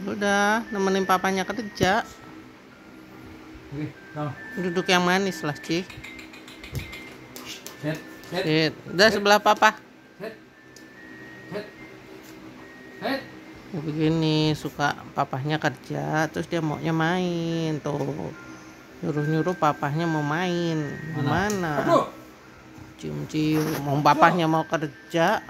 Udah nemenin papanya kerja. Duduk yang manis lah, Ci. Sit. Udah sebelah papa. Ya, begini suka papahnya kerja, terus dia maunya main tuh. Nyuruh-nyuruh papahnya mau main. Gimana? Cium-cium. Mau papahnya mau kerja.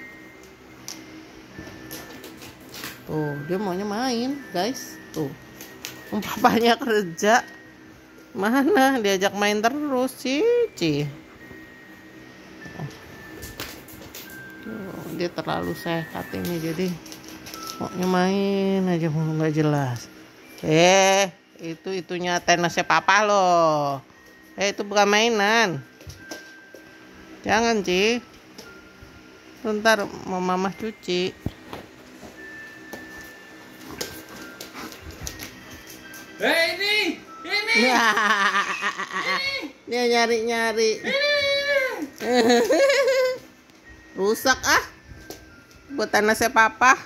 Tuh, dia maunya main, guys. Tuh. Papahnya kerja. Mana diajak main terus, Cici. Tuh, dia terlalu sehat ini, jadi maunya main aja, nggak jelas. Itunya tenisnya papa loh. Itu bukan mainan. Jangan, Ci. Ntar mau mama cuci. Ini. Dia nyari-nyari. Rusak buat tanasnya papa.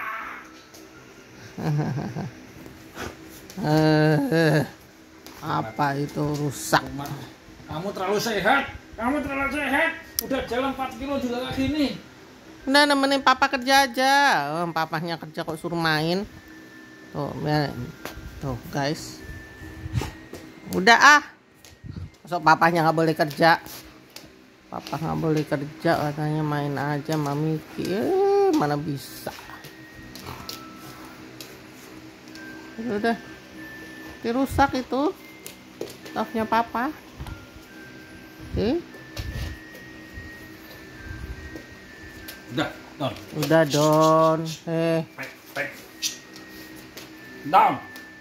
Apa itu rusak? Kamu terlalu sehat. Udah jalan 4 kilo juga kayak gini. Udah nemenin papa kerja aja. Papanya kerja kok suruh main. Tuh guys. Udah Masuk papanya nggak boleh kerja. Papa nggak boleh kerja, katanya main aja mami. Mana bisa. Udah dirusak itu stafnya papa. Udah Don. Down.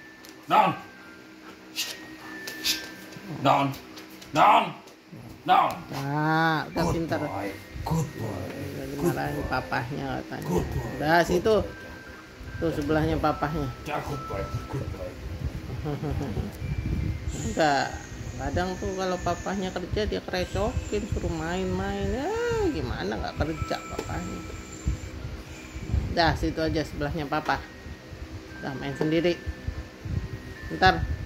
Nah, udah pintar. Good boy. Dimarahin papahnya katanya. Udah situ. Tuh sebelahnya papahnya. Good boy. Enggak. Kadang tuh kalau papahnya kerja dia kerecokin, suruh main-main. Gimana nggak kerja papahnya. Dah situ aja sebelahnya papa. Udah main sendiri. Ntar